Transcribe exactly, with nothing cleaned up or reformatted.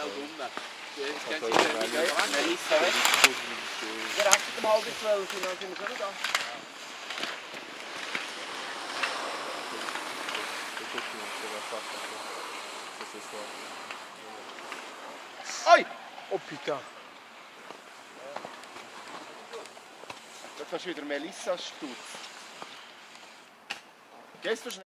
schnell rum. Jetzt gehen Also, Sie wieder Melissa. weg. Melissa weg. Der Rest um halb zwölf, dann sind wir schon da. Oi! Oh putain! Das ist wieder Melissa Stutz. Gehst du schnell?